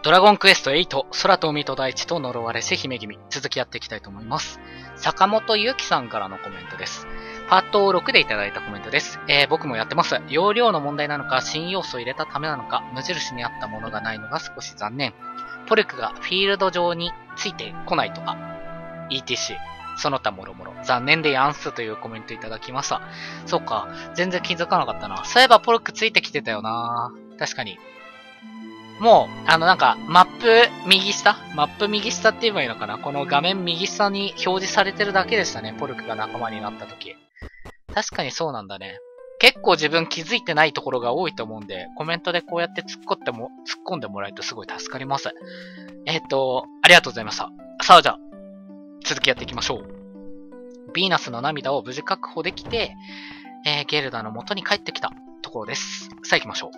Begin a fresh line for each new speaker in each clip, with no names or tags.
ドラゴンクエスト8、空と海と大地と呪われし姫君、続きやっていきたいと思います。坂本ゆきさんからのコメントです。パート6でいただいたコメントです。僕もやってます。容量の問題なのか、新要素を入れたためなのか、無印にあったものがないのが少し残念。ポルクがフィールド上についてこないとか、ETC、その他もろもろ、残念でやんすというコメントいただきました。そうか、全然気づかなかったな。そういえばポルクついてきてたよな。確かに。もう、なんか、マップ右下って言えばいいのかな、この画面右下に表示されてるだけでしたね。ポルクが仲間になった時。確かにそうなんだね。結構自分気づいてないところが多いと思うんで、コメントでこうやって突っ込んでもらえるとすごい助かります。ありがとうございました。さあじゃあ、続きやっていきましょう。ヴィーナスの涙を無事確保できて、ゲルダの元に帰ってきたところです。さあ行きましょう。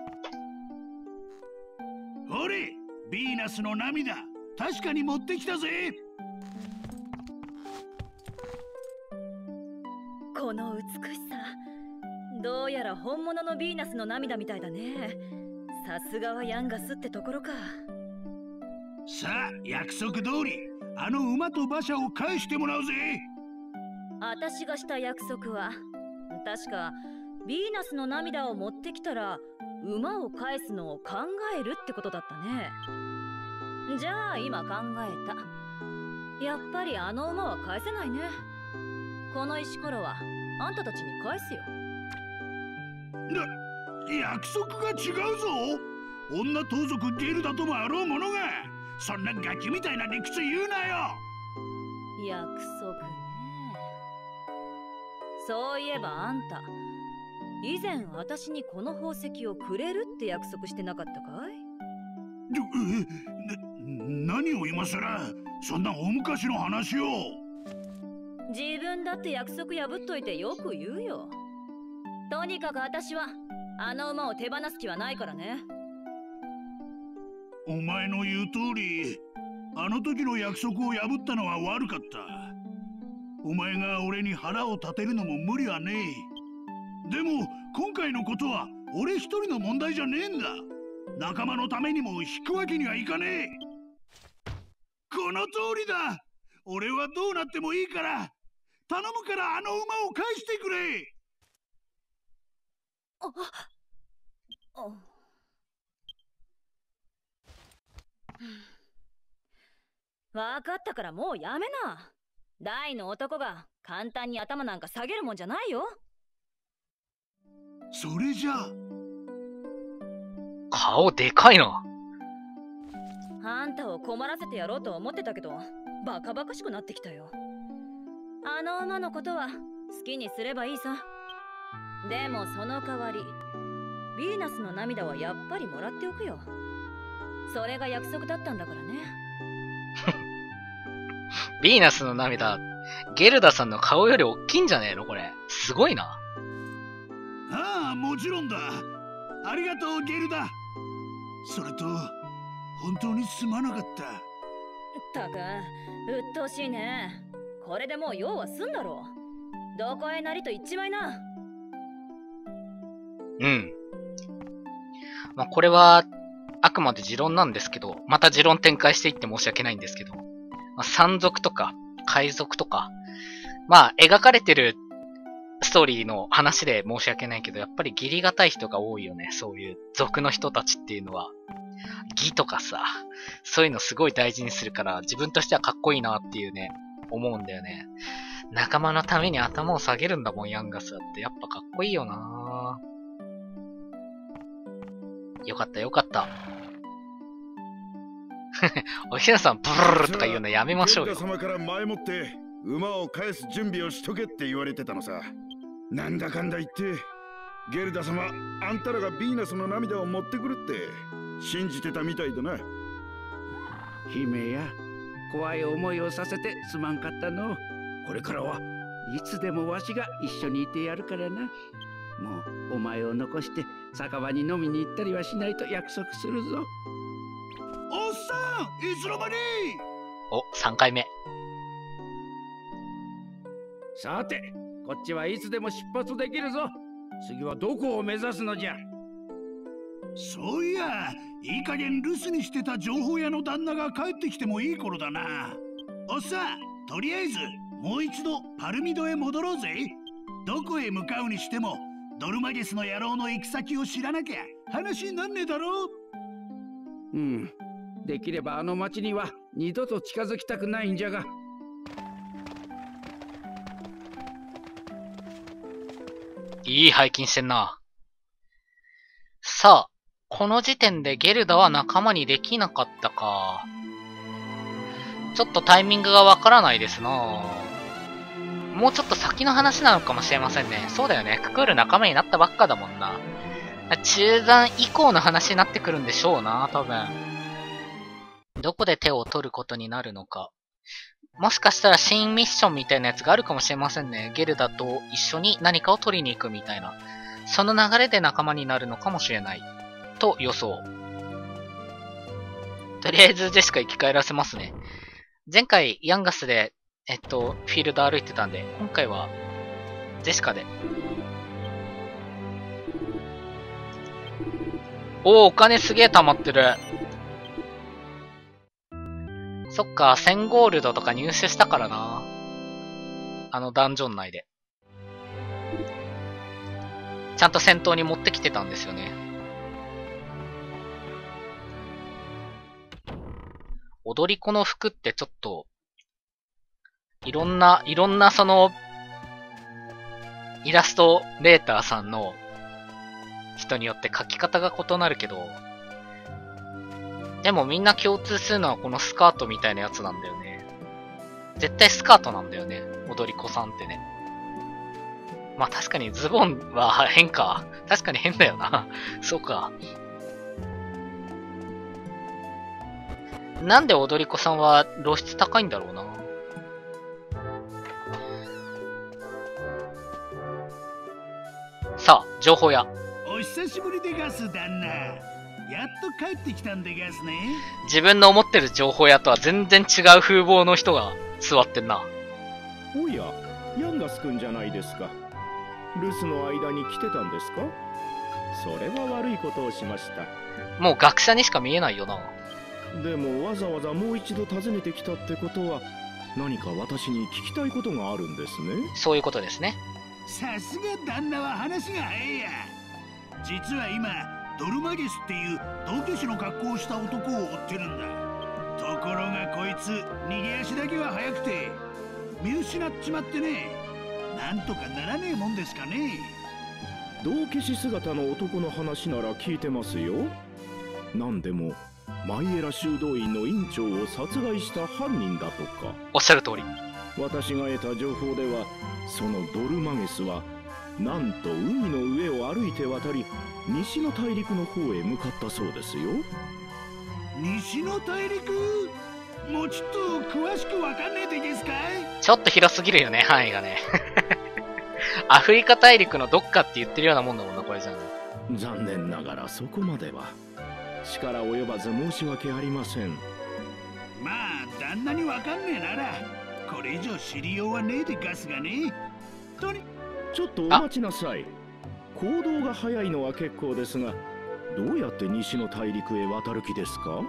ほれ、ヴィーナスの涙、確かに持ってきたぜ。
この美しさ、どうやら本物のヴィーナスの涙みたいだね。さすがはヤンガスってところか。
さあ、約束通り、あの馬と馬車を返してもらうぜ。
私がした約束は、確かヴィーナスの涙を持ってきたら馬を返すのを考えるってことだったね。じゃあ今考えた。やっぱりあの馬は返せないね。この石ころはあんたたちに返すよ。
約束が違うぞ。女盗賊ゲルダともあろうものが、そんなガキみたいな理屈言うなよ。
約束ね。そういえばあんた、以前私にこの宝石をくれるって約束してなかったかい？
何を今さら、そんな大昔の話を。
自分だって約束破っといてよく言うよ。とにかく私はあの馬を手放す気はないからね。
お前の言う通り、あの時の約束を破ったのは悪かった。お前が俺に腹を立てるのも無理はねえ。でも今回のことは俺一人の問題じゃねえんだ。仲間のためにも引くわけにはいかねえ。この通りだ。俺はどうなってもいいから頼むから、あの馬を返してくれ。
わかったからもうやめな。大の男が簡単に頭なんか下げるもんじゃないよ。
それじゃあ。
顔でかいな。
あんたを困らせてやろうと思ってたけど、バカバカしくなってきたよ。あの馬のことは好きにすればいいさ。でもその代わり、ヴィーナスの涙はやっぱりもらっておくよ。それが約束だったんだからね。
ヴィーナスの涙、ゲルダさんの顔より大きいんじゃねえのこれ。すごいな。
ああ、もちろんだ。ありがとう、ゲルダ。それと、本当にすまなかった。
ったく、鬱陶しいね。これでもう用は済んだろう。どこへなりと言っちまいな。
うん。まあ、これは、あくまで持論なんですけど、また持論展開していって申し訳ないんですけど、まあ、山賊とか、海賊とか、まあ、描かれてるストーリーの話で申し訳ないけど、やっぱり義理がたい人が多いよね。そういう族の人たちっていうのは。義とかさ、そういうのすごい大事にするから、自分としてはかっこいいなっていうね、思うんだよね。仲間のために頭を下げるんだもん、ヤンガスだって。やっぱかっこいいよな。よかったよかった。おひなさん、ブルルとか言うのやめましょうよ。
ゲルダ様から前もって馬を返す準備をしとけって言われてたのさ。なんだかんだ言ってゲルダ様、あんたらがヴィーナスの涙を持ってくるって信じてたみたいだな。
姫や、怖い思いをさせてすまんかったの。これからはいつでもわしが一緒にいてやるからな。もうお前を残して酒場に飲みに行ったりはしないと約束するぞ。
おっさん、いつの間に。
お、3回目。
さて、こっちはいつでも出発できるぞ。次はどこを目指すのじゃ。
そういや、いい加減留守にしてた情報屋の旦那が帰ってきてもいい頃だな。おっさん、とりあえずもう一度パルミドへ戻ろうぜ。どこへ向かうにしてもドルマゲスの野郎の行き先を知らなきゃ話になんねえだろ。
うん、できればあの町には二度と近づきたくないんじゃが。
いい背筋してんな。さあ、この時点でゲルダは仲間にできなかったか。ちょっとタイミングがわからないですな。もうちょっと先の話なのかもしれませんね。そうだよね。ククール仲間になったばっかだもんな。中盤以降の話になってくるんでしょうな、多分。どこで手を取ることになるのか。もしかしたら新ミッションみたいなやつがあるかもしれませんね。ゲルダと一緒に何かを取りに行くみたいな。その流れで仲間になるのかもしれない。と予想。とりあえずジェシカ生き返らせますね。前回ヤンガスで、フィールド歩いてたんで、今回はジェシカで。お金すげえ溜まってる。そっか、1000ゴールドとか入手したからな。あのダンジョン内で。ちゃんと戦闘に持ってきてたんですよね。踊り子の服ってちょっと、いろんなその、イラストレーターさんの人によって描き方が異なるけど、でもみんな共通するのはこのスカートみたいなやつなんだよね。絶対スカートなんだよね。踊り子さんってね。まあ確かにズボンは変か。確かに変だよな。そうか。なんで踊り子さんは露出高いんだろうな。さあ、情報屋。
お久しぶりでガス旦那。やっと帰ってきたんでガスね。
自分の思ってる情報屋とは全然違う風貌の人が座ってんな。
おや、ヤンガス君じゃないですか。留守の間に来てたんですか？それは悪いことをしました。
もう学者にしか見えないよな。
でもわざわざもう一度訪ねてきたってことは、何か私に聞きたいことがあるんですね。
そういうことですね。
さすが旦那は話が早いや。実は今ドルマゲスっていう道化師の格好をした男を追ってるんだ。ところがこいつ逃げ足だけは速くて見失っちまってね。なんとかならねえもんですかね。
道化師姿の男の話なら聞いてますよ。なんでもマイエラ修道院の院長を殺害した犯人だとか。
おっしゃる通り。
私が得た情報では、そのドルマゲスはなんと海の上を歩いて渡り、西の大陸の方へ向かったそうですよ。
西の大陸？もうちょっと詳しくわかんねえでですかい？
ちょっと広すぎるよね、範囲がね。アフリカ大陸のどっかって言ってるようなもんだもんな、これじゃね。
残念ながらそこまでは。力及ばず申し訳ありません。
まあ旦那にわかんねえならこれ以上知りようはねえでガスがね。
ちょっとお待ちなさい。行動が早いのは結構ですが、どうやって西の大陸へ渡る気ですか？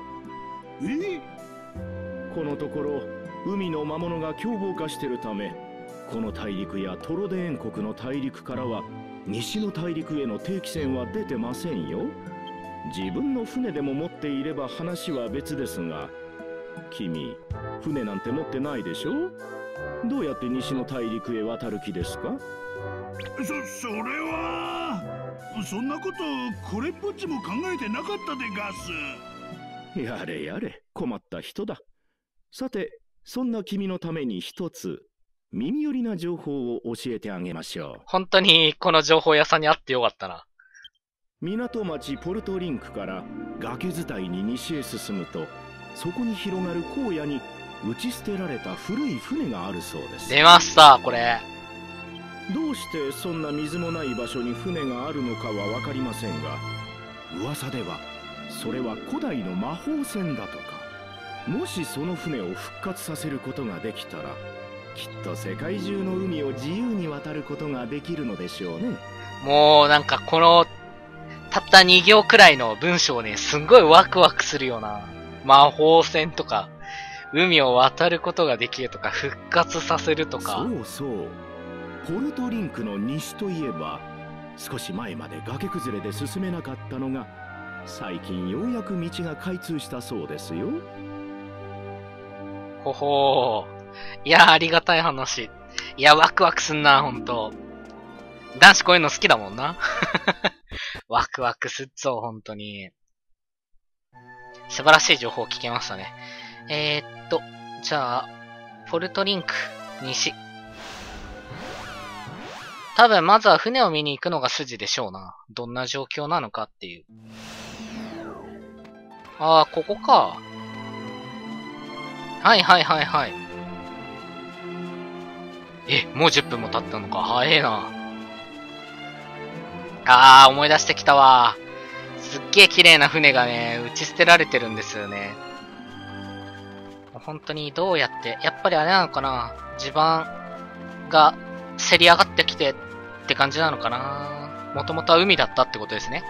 このところ海の魔物が凶暴化しているため、この大陸やトロデーン国の大陸からは西の大陸への定期船は出てませんよ。自分の船でも持っていれば話は別ですが、君船なんて持ってないでしょ？どうやって西の大陸へ渡る気ですか？
それはそんなことこれっぽっちも考えてなかったでガス。
やれやれ、困った人だ。さて、そんな君のために一つ耳寄りな情報を教えてあげましょう。
本当にこの情報屋さんに会ってよかったな。
港町ポルトリンクから崖伝いに西へ進むと、そこに広がる荒野に打ち捨てられた古い船があるそうです。
出ました、これ。
どうしてそんな水もない場所に船があるのかは分かりませんが、噂ではそれは古代の魔法船だとか。もしその船を復活させることができたら、きっと世界中の海を自由に渡ることができるのでしょうね。
もうなんかこのたった2行くらいの文章ね、すんごいワクワクするような、魔法戦とか、海を渡ることができるとか、復活させるとか。
そうそう。ポルトリンクの西といえば、少し前まで崖崩れで進めなかったのが、最近ようやく道が開通したそうですよ。
ほほー。いや、ありがたい話。いや、ワクワクすんな、ほんと。男子こういうの好きだもんな。ワクワクすっぞ、ほんとに。素晴らしい情報を聞けましたね。じゃあ、ポルトリンク、西。多分、まずは船を見に行くのが筋でしょうな。どんな状況なのかっていう。ああ、ここか。はいはいはいはい。もう10分も経ったのか。早えな。ああ、思い出してきたわ。すっげえ綺麗な船がね、打ち捨てられてるんですよね。本当にどうやって、やっぱりあれなのかな。地盤がせり上がってきてって感じなのかな。もともとは海だったってことですね。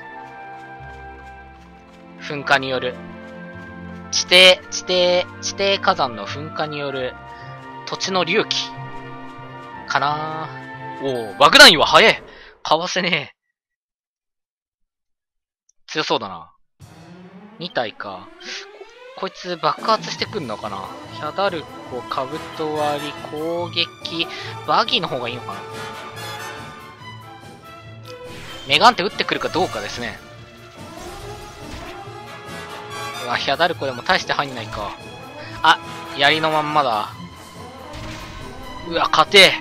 噴火による。地底火山の噴火による土地の隆起。かな。おお、爆弾岩早え。かわせねえ。強そうだな。2体か。こいつ爆発してくんのかな。ヒャダルコ、カブト割り、攻撃、バギーの方がいいのかな。メガンって撃ってくるかどうかですね。うわ、ヒャダルコでも大して入んないか。あ、槍のまんまだ。うわ、勝てえ。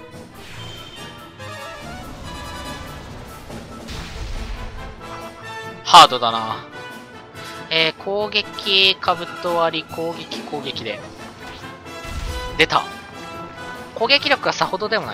ハードだな。攻撃、カブト割り、攻撃で。出た。攻撃力がさほどでもない。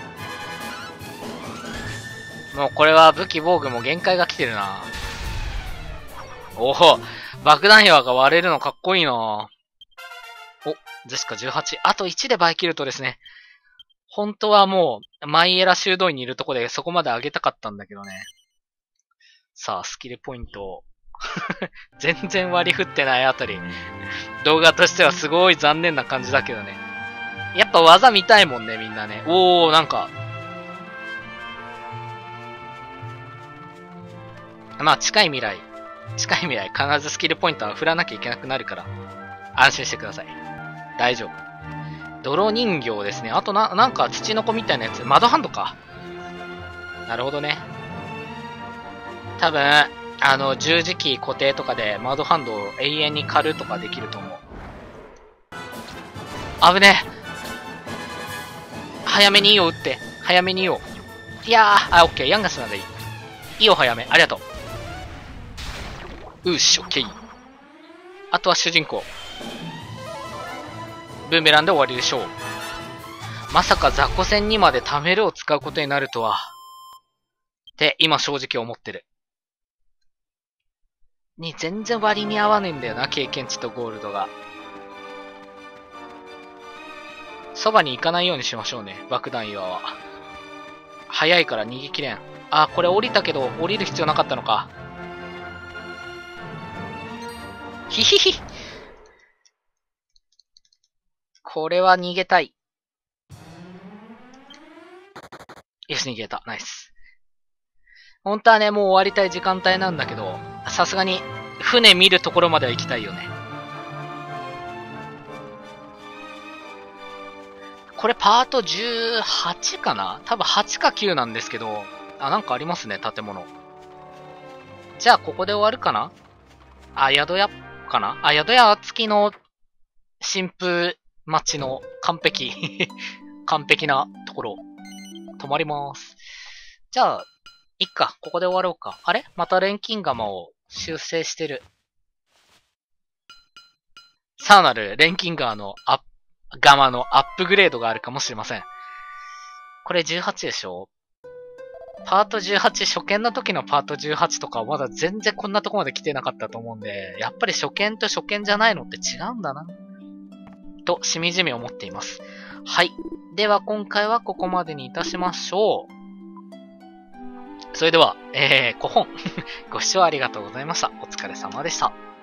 もうこれは武器防具も限界が来てるな。おお、爆弾岩が割れるのかっこいいな。お、ジェシカ18。あと1で倍切るとですね。本当はもう、マイエラ修道院にいるとこでそこまで上げたかったんだけどね。さあ、スキルポイントを。全然割り振ってないあたり。動画としてはすごい残念な感じだけどね。やっぱ技見たいもんね、みんなね。おー、なんか。まあ、近い未来、必ずスキルポイントは振らなきゃいけなくなるから、安心してください。大丈夫。泥人形ですね。あとなんか土の子みたいなやつ。窓ハンドか。なるほどね。多分、十字キー固定とかで窓ハンドを永遠に狩るとかできると思う。危ねえ。早めにいいよ、撃って。早めにいいよ。いやー、オッケー。ヤンガスなんでいい。いいよ、早め。ありがとう。し、オッケー。あとは主人公。ブーメランで終わりでしょう。まさか雑魚戦にまでタメルを使うことになるとは。って今正直思ってる。全然割に合わねえんだよな、経験値とゴールドが。そばに行かないようにしましょうね、爆弾岩は。早いから逃げきれん。あ、これ降りたけど、降りる必要なかったのか。ひひひ。これは逃げたい。よし、逃げた。ナイス。本当はね、もう終わりたい時間帯なんだけど、さすがに船見るところまでは行きたいよね。これパート18かな？多分8か9なんですけど、なんかありますね、建物。じゃあ、ここで終わるかな？宿屋かな？宿屋付きの新風待ちの完璧、完璧なところ。止まります。じゃあ、いっか、ここで終わろうか。あれ？また錬金釜を修正してる。さらなる錬金釜のアップグレードがあるかもしれません。これ18でしょ？パート18、初見の時のパート18とかはまだ全然こんなとこまで来てなかったと思うんで、やっぱり初見と初見じゃないのって違うんだな。と、しみじみ思っています。はい。では今回はここまでにいたしましょう。 それでは、5本ご視聴ありがとうございました。お疲れ様でした。